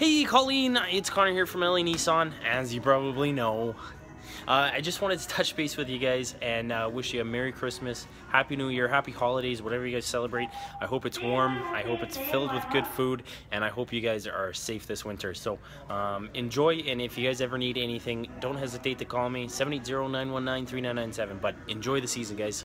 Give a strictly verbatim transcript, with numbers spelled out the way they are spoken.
Hey Colleen, it's Connor here from L A Nissan, as you probably know. Uh, I just wanted to touch base with you guys and uh, wish you a Merry Christmas, Happy New Year, Happy Holidays, whatever you guys celebrate. I hope it's warm, I hope it's filled with good food, and I hope you guys are safe this winter. So um, enjoy, and if you guys ever need anything, don't hesitate to call me, seven eight zero, nine one nine, three nine nine seven. But enjoy the season, guys.